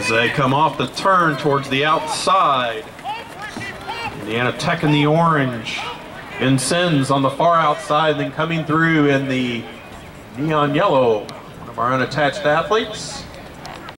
they come off the turn towards the outside. Indiana Tech in the orange. Vincennes on the far outside, then coming through in the neon yellow. One of our unattached athletes.